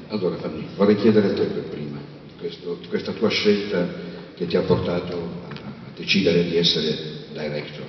Allora Fanny, vorrei chiedere a te per prima, questa tua scelta che ti ha portato a decidere di essere director.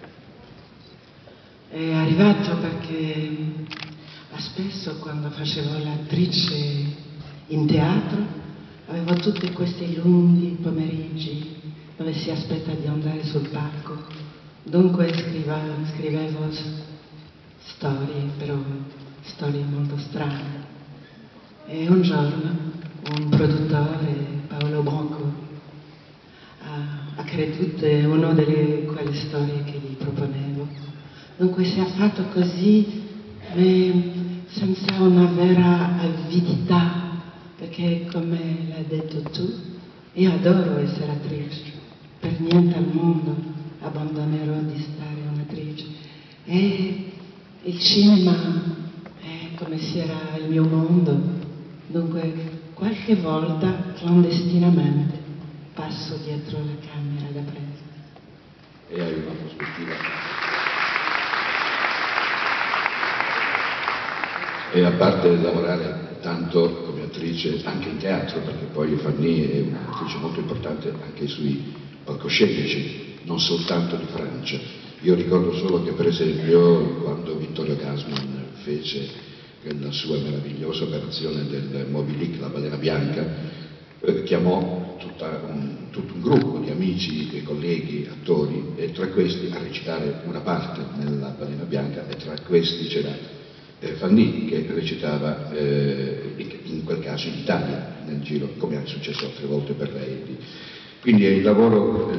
È arrivato perché spesso quando facevo l'attrice in teatro avevo tutti questi lunghi pomeriggi dove si aspetta di andare sul palco. Dunque scrivevo storie, però storie molto strane. E un giorno un produttore, Paolo Branco, ha creduto in una delle quelle storie che gli proponevo. Dunque si è fatto così, senza una vera avidità, perché come l'hai detto tu, io adoro essere attrice, per niente al mondo abbandonerò di stare un'attrice. E il cinema è come se era il mio mondo, dunque qualche volta clandestinamente passo dietro la camera da presa. E hai una prospettiva. E a parte lavorare tanto come attrice anche in teatro, perché poi Fanny è un'attrice molto importante anche sui palcoscenici, non soltanto di Francia. Io ricordo solo che per esempio quando Vittorio Gassman fece la sua meravigliosa operazione del Moby Dick, la balena bianca, chiamò tutto un gruppo di amici e colleghi attori, e tra questi a recitare una parte nella balena bianca, e tra questi c'era Fanny, che recitava in quel caso in Italia, nel giro, come è successo altre volte per lei. Quindi è il lavoro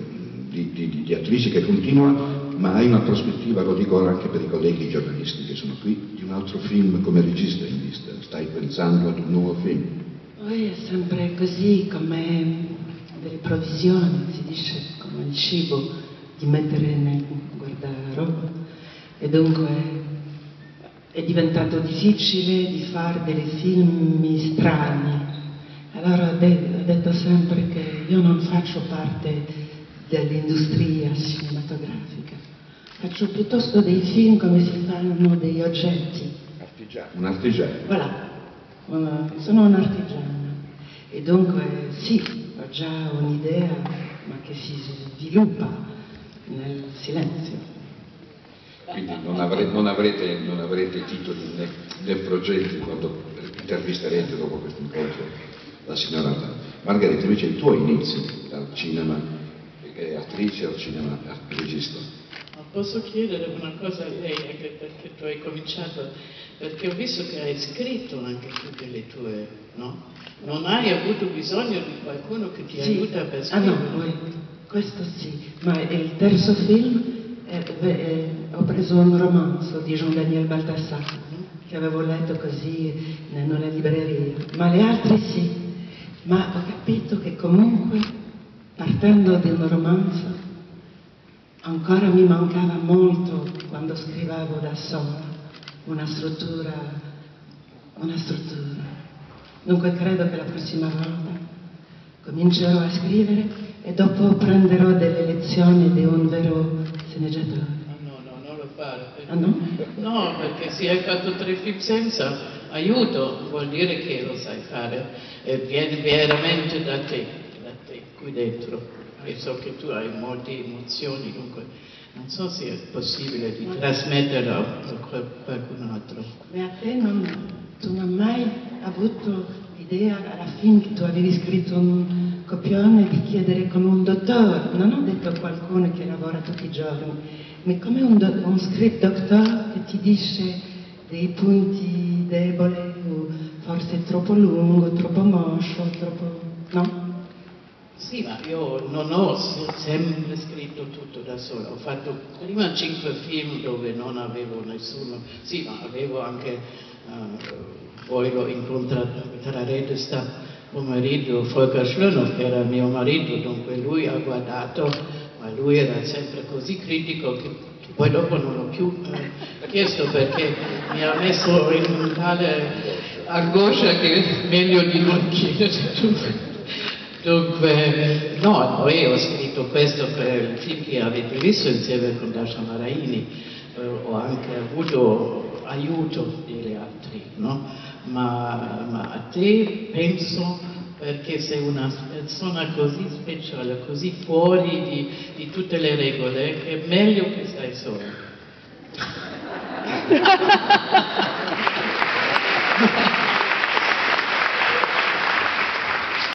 di attrice che continua, ma hai una prospettiva, lo dico anche per i colleghi giornalisti che sono qui, di un altro film come regista in vista. Stai pensando ad un nuovo film? Poi è sempre così, come delle provvisioni, si dice, come il cibo, di mettere nel guardaroba. E dunque è diventato difficile di fare dei film strani. Allora ho detto sempre che io non faccio parte dell'industria cinematografica, faccio piuttosto dei film come si fanno degli oggetti. Artigiano. Un artigiano. Voilà, sono un artigiano. E dunque sì, ho già un'idea, ma che si sviluppa nel silenzio. Quindi non avrete titoli né progetti quando intervisterete dopo questo incontro la signora Margherita. Invece i tuoi inizi dal cinema attrice al cinema regista. Ma posso chiedere una cosa a lei, anche perché tu hai cominciato, perché ho visto che hai scritto anche tutte le tue, no? Non hai avuto bisogno di qualcuno che ti aiuta per scrivere? Ah no, questo sì, ma il terzo film ho preso un romanzo di Jean-Daniel Balthasar che avevo letto così nella libreria, ma le altre sì, ma ho capito che comunque partendo da un romanzo ancora mi mancava molto quando scrivevo da sola una struttura. Dunque credo che la prossima volta comincerò a scrivere e dopo prenderò delle lezioni di un vero sceneggiatore. No, non lo fare. Ah no? No, perché se hai fatto 3 film senza aiuto vuol dire che lo sai fare e viene veramente da te qui dentro. E so che tu hai molte emozioni, dunque non so se è possibile di trasmetterlo a qualcun altro. E a te tu non hai mai avuto l'idea alla fine che tu avevi scritto un copione di chiedere come un dottore, non ho detto qualcuno che lavora tutti i giorni, ma come un script doctor che ti dice dei punti deboli, o forse troppo lungo, troppo moscio, troppo... no? Sì, ma io non ho sempre scritto tutto da sola, ho fatto prima 5 film dove non avevo nessuno, sì, ma avevo anche, poi l'ho incontrato tra rete sta pomeriggio Volker Schlönow, che era mio marito, dunque lui ha guardato, ma lui era sempre così critico che poi dopo non l'ho più chiesto perché mi ha messo in tale angoscia che è meglio di non chiedere. Dunque, no, poi ho scritto questo per il film che avete visto insieme con Dasha Maraini, ho anche avuto aiuto degli altri, no? ma a te penso, perché sei una persona così speciale, così fuori di tutte le regole, che è meglio che stai sola.